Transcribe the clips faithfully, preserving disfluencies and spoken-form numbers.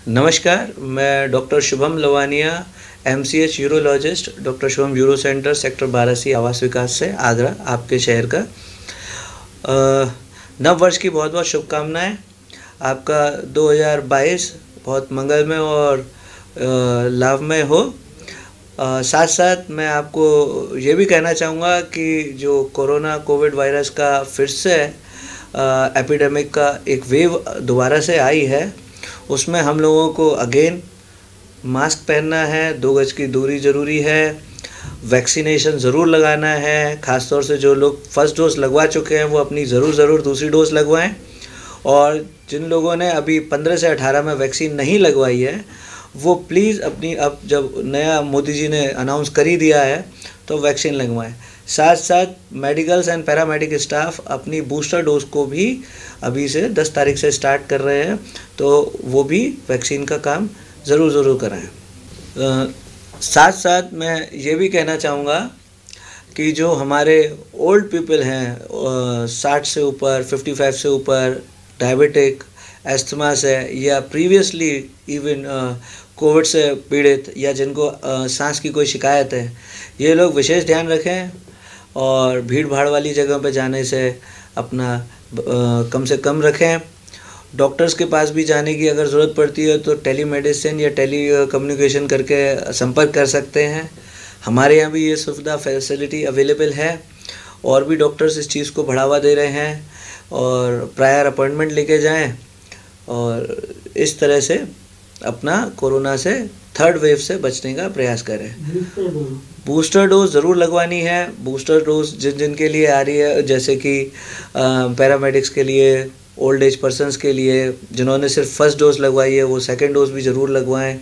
नमस्कार, मैं doctor Shubham Lavania, MCh urologist, doctor Shubham uro centre, sector बारह सी, आवास विकास से, आगरा, आपके शहर का। नव वर्ष की बहुत बहुत शुभकामनाएं। आपका दो हज़ार बाईस बहुत मंगलमय और लाभमय हो। साथ साथ मैं आपको ये भी कहना चाहूँगा कि जो कोरोना कोविड वायरस का फिर से एपिडेमिक का एक वेव दोबारा से आई है, उसमें हम लोगों को अगेन मास्क पहनना है, दो गज की दूरी ज़रूरी है, वैक्सीनेशन ज़रूर लगाना है। ख़ासतौर से जो लोग फर्स्ट डोज लगवा चुके हैं वो अपनी ज़रूर ज़रूर दूसरी डोज लगवाएं, और जिन लोगों ने अभी पंद्रह से अठारह में वैक्सीन नहीं लगवाई है वो प्लीज़ अपनी, अब जब नया मोदी जी ने अनाउंस कर ही दिया है तो वैक्सीन लगवाएं। साथ साथ मेडिकल्स एंड पैरामेडिक स्टाफ अपनी बूस्टर डोज को भी अभी से दस तारीख से स्टार्ट कर रहे हैं, तो वो भी वैक्सीन का काम ज़रूर ज़रूर कराएं। साथ साथ मैं ये भी कहना चाहूँगा कि जो हमारे ओल्ड पीपल हैं, साठ से ऊपर, पचपन से ऊपर, डायबिटिक, एस्थमा से या प्रीवियसली इवन कोविड से पीड़ित या जिनको सांस की कोई शिकायत है, ये लोग विशेष ध्यान रखें और भीड़ भाड़ वाली जगह पर जाने से अपना आ, कम से कम रखें। डॉक्टर्स के पास भी जाने की अगर ज़रूरत पड़ती है तो टेली मेडिसिन या टेली कम्युनिकेशन करके संपर्क कर सकते हैं। हमारे यहाँ भी ये सुविधा फैसिलिटी अवेलेबल है, और भी डॉक्टर्स इस चीज़ को बढ़ावा दे रहे हैं, और प्रायर अपॉइंटमेंट लेके जाएं और इस तरह से अपना कोरोना से थर्ड वेव से बचने का प्रयास करें। बूस्टर डोज ज़रूर लगवानी है। बूस्टर डोज जिन जिन के लिए आ रही है, जैसे कि पैरामेडिक्स के लिए, ओल्ड एज पर्सनस के लिए, जिन्होंने सिर्फ फर्स्ट डोज लगवाई है वो सेकंड डोज भी ज़रूर लगवाएं।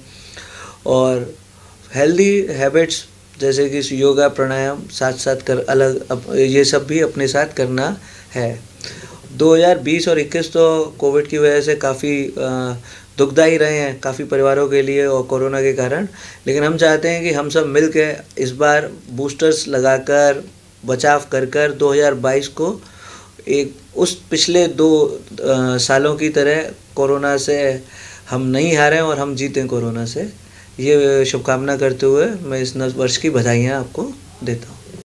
और हेल्दी हैबिट्स जैसे कि योगा, प्राणायाम साथ साथ कर अलग अप, ये सब भी अपने साथ करना है। दो हज़ार बीस और इक्कीस तो कोविड की वजह से काफ़ी दुखदायी रहे हैं काफ़ी परिवारों के लिए और कोरोना के कारण, लेकिन हम चाहते हैं कि हम सब मिल के इस बार बूस्टर्स लगाकर बचाव कर कर दो हज़ार बाईस को एक उस पिछले दो आ, सालों की तरह कोरोना से हम नहीं हारें और हम जीतें कोरोना से। ये शुभकामना करते हुए मैं इस नव वर्ष की बधाइयाँ आपको देता हूँ।